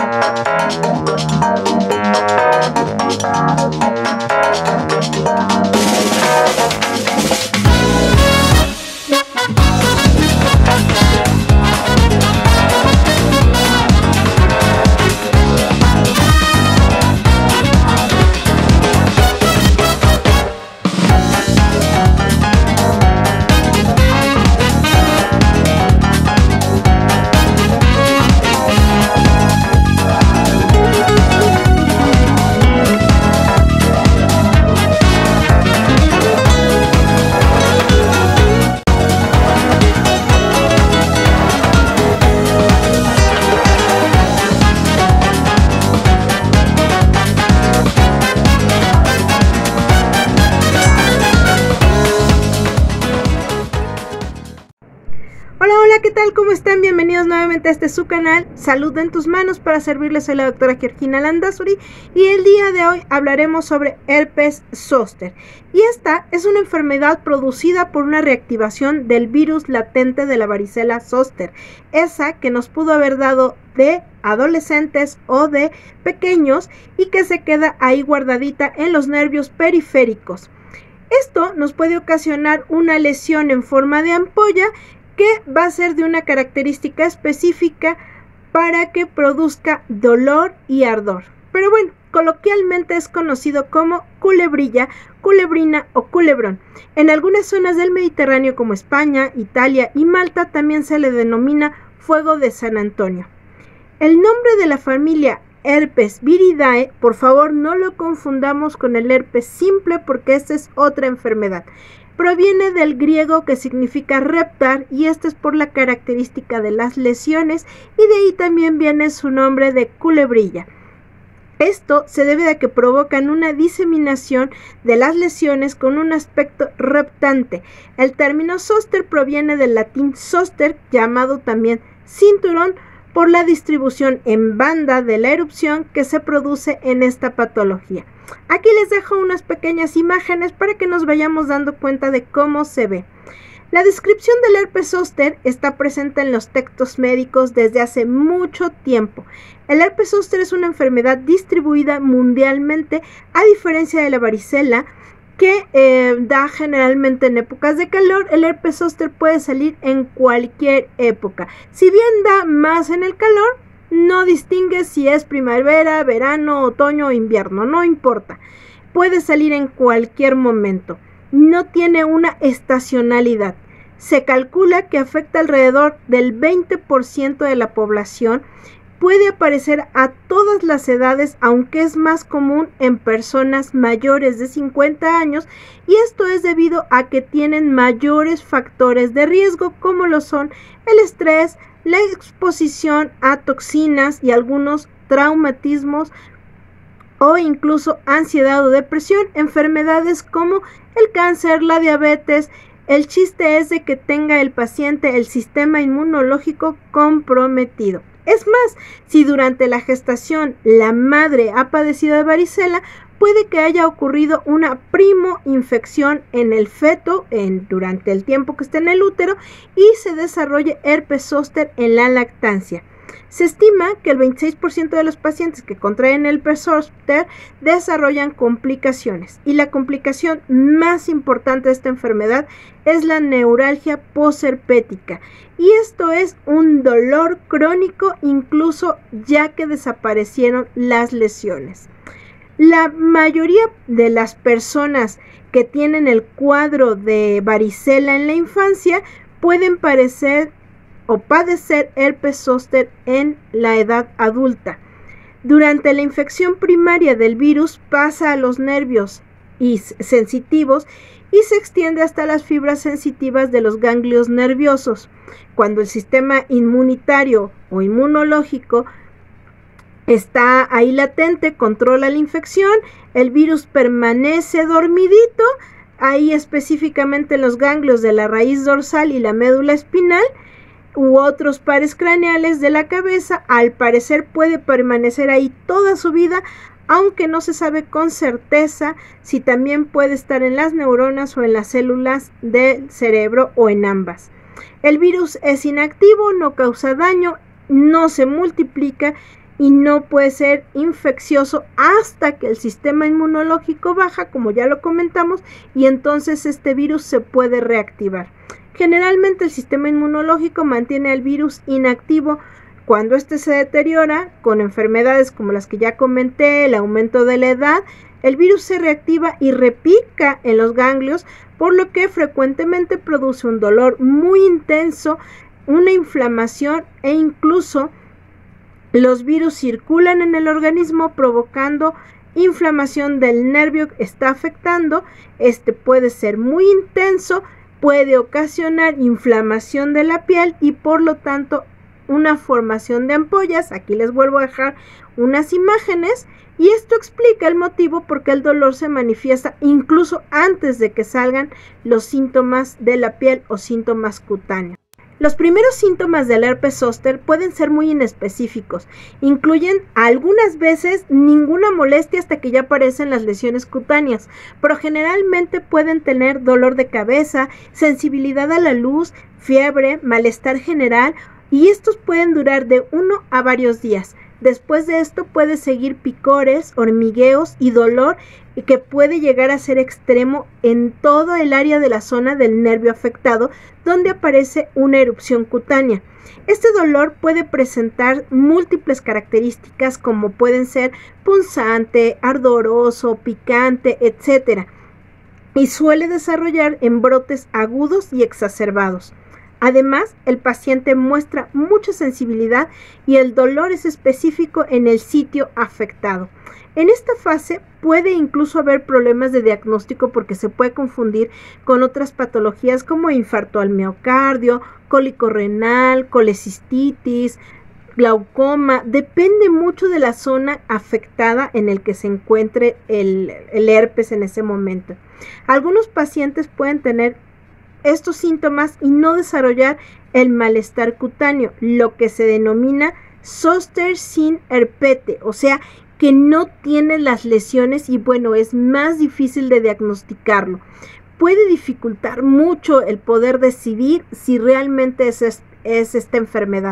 ¿Qué tal? ¿Cómo están? Bienvenidos nuevamente a este su canal, Salud en tus manos. Para servirles soy la doctora Georgina Landazuri y el día de hoy hablaremos sobre herpes zóster. Y esta es una enfermedad producida por una reactivación del virus latente de la varicela zóster, esa que nos pudo haber dado de adolescentes o de pequeños y que se queda ahí guardadita en los nervios periféricos. Esto nos puede ocasionar una lesión en forma de ampolla que va a ser de una característica específica para que produzca dolor y ardor. Pero bueno, coloquialmente es conocido como culebrilla, culebrina o culebrón. En algunas zonas del Mediterráneo como España, Italia y Malta también se le denomina fuego de San Antonio. El nombre de la familia Herpes viridae, por favor no lo confundamos con el herpes simple porque esta es otra enfermedad. Proviene del griego que significa reptar y esto es por la característica de las lesiones y de ahí también viene su nombre de culebrilla. Esto se debe a que provocan una diseminación de las lesiones con un aspecto reptante. El término zóster proviene del latín zoster, llamado también cinturón, por la distribución en banda de la erupción que se produce en esta patología. Aquí les dejo unas pequeñas imágenes para que nos vayamos dando cuenta de cómo se ve. La descripción del herpes zóster está presente en los textos médicos desde hace mucho tiempo. El herpes zóster es una enfermedad distribuida mundialmente, a diferencia de la varicela, que da generalmente en épocas de calor. El herpes zóster puede salir en cualquier época. Si bien da más en el calor, no distingue si es primavera, verano, otoño o invierno, no importa. Puede salir en cualquier momento. No tiene una estacionalidad. Se calcula que afecta alrededor del 20% de la población. Puede aparecer a todas las edades, aunque es más común en personas mayores de 50 años, y esto es debido a que tienen mayores factores de riesgo, como lo son el estrés, la exposición a toxinas y algunos traumatismos o incluso ansiedad o depresión, enfermedades como el cáncer, la diabetes. El chiste es de que tenga el paciente el sistema inmunológico comprometido. Es más, si durante la gestación la madre ha padecido de varicela, puede que haya ocurrido una primo-infección en el feto durante el tiempo que esté en el útero y se desarrolle herpes zóster en la lactancia. Se estima que el 26% de los pacientes que contraen herpes zóster desarrollan complicaciones y la complicación más importante de esta enfermedad es la neuralgia posherpética y esto es un dolor crónico incluso ya que desaparecieron las lesiones. La mayoría de las personas que tienen el cuadro de varicela en la infancia pueden padecer herpes zóster en la edad adulta. Durante la infección primaria del virus pasa a los nervios sensitivos y se extiende hasta las fibras sensitivas de los ganglios nerviosos. Cuando el sistema inmunitario o inmunológico está ahí latente, controla la infección, el virus permanece dormidito, ahí específicamente en los ganglios de la raíz dorsal y la médula espinal, u otros pares craneales de la cabeza. Al parecer puede permanecer ahí toda su vida, aunque no se sabe con certeza si también puede estar en las neuronas o en las células del cerebro o en ambas. El virus es inactivo, no causa daño, no se multiplica y no puede ser infeccioso hasta que el sistema inmunológico baja, como ya lo comentamos, y entonces este virus se puede reactivar. Generalmente el sistema inmunológico mantiene al virus inactivo. Cuando este se deteriora con enfermedades como las que ya comenté, el aumento de la edad, el virus se reactiva y repica en los ganglios, por lo que frecuentemente produce un dolor muy intenso, una inflamación e incluso los virus circulan en el organismo provocando inflamación del nervio que está afectando. Este puede ser muy intenso, puede ocasionar inflamación de la piel y por lo tanto una formación de ampollas. Aquí les vuelvo a dejar unas imágenes y esto explica el motivo por qué el dolor se manifiesta incluso antes de que salgan los síntomas de la piel o síntomas cutáneos. Los primeros síntomas del herpes zóster pueden ser muy inespecíficos, incluyen algunas veces ninguna molestia hasta que ya aparecen las lesiones cutáneas, pero generalmente pueden tener dolor de cabeza, sensibilidad a la luz, fiebre, malestar general y estos pueden durar de 1 a varios días. Después de esto puede seguir picores, hormigueos y dolor que puede llegar a ser extremo en todo el área de la zona del nervio afectado donde aparece una erupción cutánea. Este dolor puede presentar múltiples características como pueden ser punzante, ardoroso, picante, etc. y suele desarrollar en brotes agudos y exacerbados. Además, el paciente muestra mucha sensibilidad y el dolor es específico en el sitio afectado. En esta fase puede incluso haber problemas de diagnóstico porque se puede confundir con otras patologías como infarto al miocardio, cólico renal, colecistitis, glaucoma. Depende mucho de la zona afectada en el que se encuentre el herpes en ese momento. Algunos pacientes pueden tener estos síntomas y no desarrollar el malestar cutáneo, lo que se denomina zóster sin herpete, o sea que no tiene las lesiones y bueno, es más difícil de diagnosticarlo. Puede dificultar mucho el poder decidir si realmente es esta enfermedad.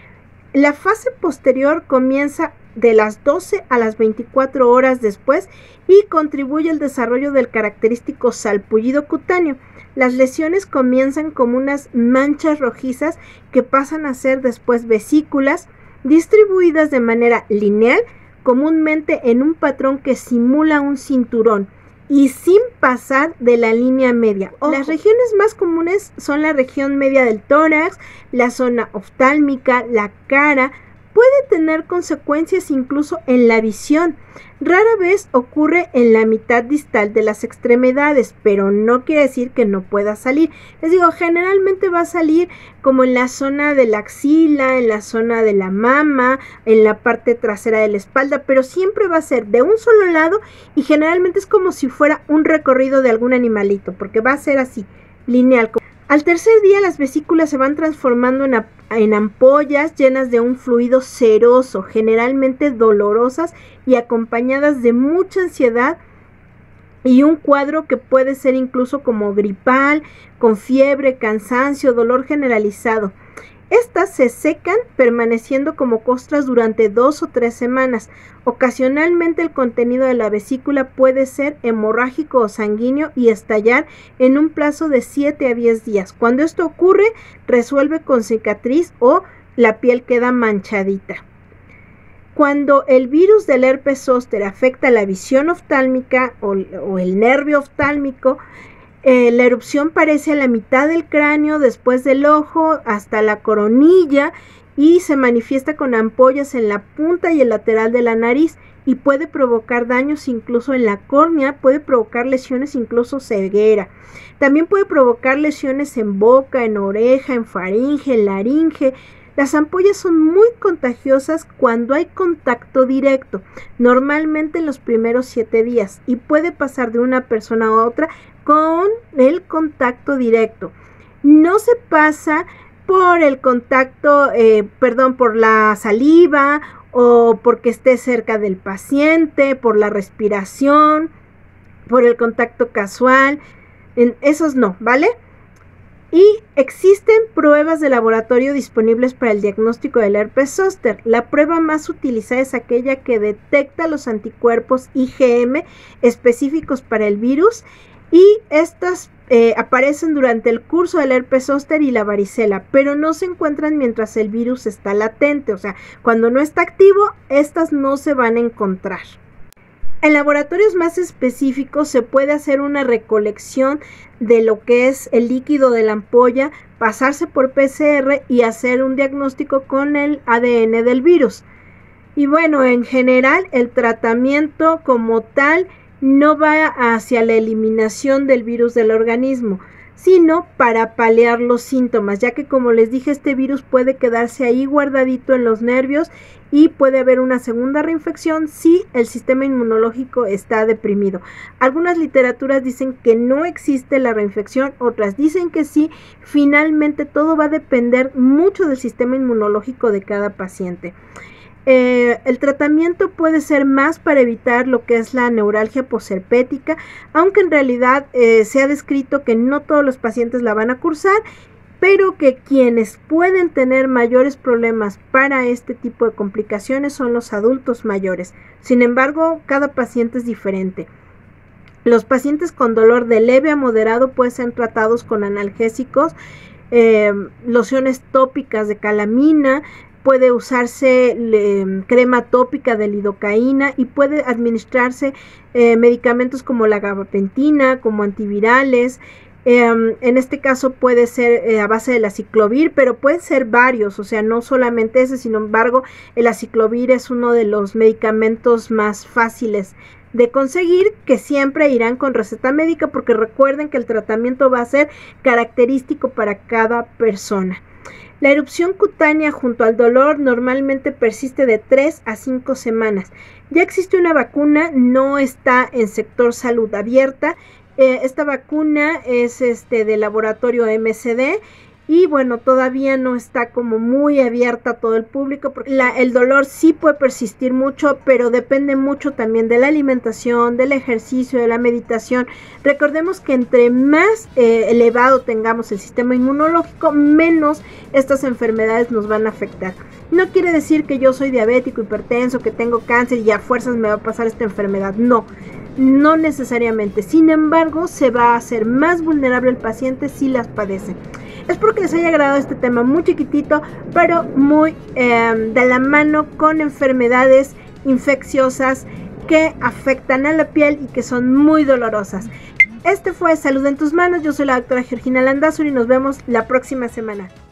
La fase posterior comienza de las 12 a las 24 horas después y contribuye al desarrollo del característico salpullido cutáneo. Las lesiones comienzan como unas manchas rojizas que pasan a ser después vesículas distribuidas de manera lineal, comúnmente en un patrón que simula un cinturón y sin pasar de la línea media. Ojo. Las regiones más comunes son la región media del tórax, la zona oftálmica, la cara. Puede tener consecuencias incluso en la visión. Rara vez ocurre en la mitad distal de las extremidades, pero no quiere decir que no pueda salir. Les digo, generalmente va a salir como en la zona de la axila, en la zona de la mama, en la parte trasera de la espalda, pero siempre va a ser de un solo lado y generalmente es como si fuera un recorrido de algún animalito, porque va a ser así, lineal. Al tercer día las vesículas se van transformando en ampollas llenas de un fluido ceroso, generalmente dolorosas y acompañadas de mucha ansiedad y un cuadro que puede ser incluso como gripal, con fiebre, cansancio, dolor generalizado. Estas se secan permaneciendo como costras durante 2 o 3 semanas. Ocasionalmente el contenido de la vesícula puede ser hemorrágico o sanguíneo y estallar en un plazo de 7 a 10 días. Cuando esto ocurre, resuelve con cicatriz o la piel queda manchadita. Cuando el virus del herpes zóster afecta la visión oftálmica o el nervio oftálmico, la erupción parece a la mitad del cráneo, después del ojo, hasta la coronilla y se manifiesta con ampollas en la punta y el lateral de la nariz y puede provocar daños incluso en la córnea, puede provocar lesiones incluso ceguera. También puede provocar lesiones en boca, en oreja, en faringe, en laringe. Las ampollas son muy contagiosas cuando hay contacto directo, normalmente en los primeros 7 días y puede pasar de una persona a otra con el contacto directo. No se pasa por el contacto, por la saliva o porque esté cerca del paciente, por la respiración, por el contacto casual. Esos no, ¿vale? Y existen pruebas de laboratorio disponibles para el diagnóstico del herpes zóster. La prueba más utilizada es aquella que detecta los anticuerpos IgM específicos para el virus, y estas aparecen durante el curso del herpes zóster y la varicela, pero no se encuentran mientras el virus está latente, o sea, cuando no está activo, estas no se van a encontrar. En laboratorios más específicos se puede hacer una recolección de lo que es el líquido de la ampolla, pasarse por PCR y hacer un diagnóstico con el ADN del virus. Y bueno, en general el tratamiento como tal no va hacia la eliminación del virus del organismo, sino para paliar los síntomas, ya que, como les dije, este virus puede quedarse ahí guardadito en los nervios y puede haber una segunda reinfección si el sistema inmunológico está deprimido. Algunas literaturas dicen que no existe la reinfección, otras dicen que sí. Finalmente todo va a depender mucho del sistema inmunológico de cada paciente. El tratamiento puede ser más para evitar lo que es la neuralgia posherpética, aunque en realidad se ha descrito que no todos los pacientes la van a cursar, pero que quienes pueden tener mayores problemas para este tipo de complicaciones son los adultos mayores. Sin embargo, cada paciente es diferente. Los pacientes con dolor de leve a moderado pueden ser tratados con analgésicos, lociones tópicas de calamina. Puede usarse crema tópica de lidocaína y puede administrarse medicamentos como la gabapentina, como antivirales. En este caso puede ser a base del aciclovir, pero pueden ser varios, o sea, no solamente ese. Sin embargo, el aciclovir es uno de los medicamentos más fáciles de conseguir, que siempre irán con receta médica, porque recuerden que el tratamiento va a ser característico para cada persona. La erupción cutánea junto al dolor normalmente persiste de 3 a 5 semanas. Ya existe una vacuna, no está en sector salud abierta. Esta vacuna es del laboratorio MSD y bueno, todavía no está como muy abierta a todo el público, porque el dolor sí puede persistir mucho, pero depende mucho también de la alimentación, del ejercicio, de la meditación. Recordemos que entre más elevado tengamos el sistema inmunológico, menos estas enfermedades nos van a afectar. No quiere decir que yo soy diabético, hipertenso, que tengo cáncer y a fuerzas me va a pasar esta enfermedad. No necesariamente. Sin embargo, se va a hacer más vulnerable el paciente si las padece. Espero que les haya agradado este tema muy chiquitito, pero muy de la mano con enfermedades infecciosas que afectan a la piel y que son muy dolorosas. Este fue Salud en tus manos. Yo soy la doctora Georgina Landázuri y nos vemos la próxima semana.